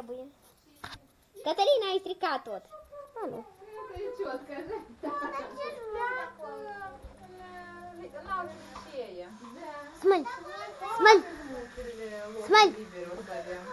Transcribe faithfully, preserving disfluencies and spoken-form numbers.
trebuie. Cătălina, ai stricat tot. A, nu. Smile! Smile! Smile!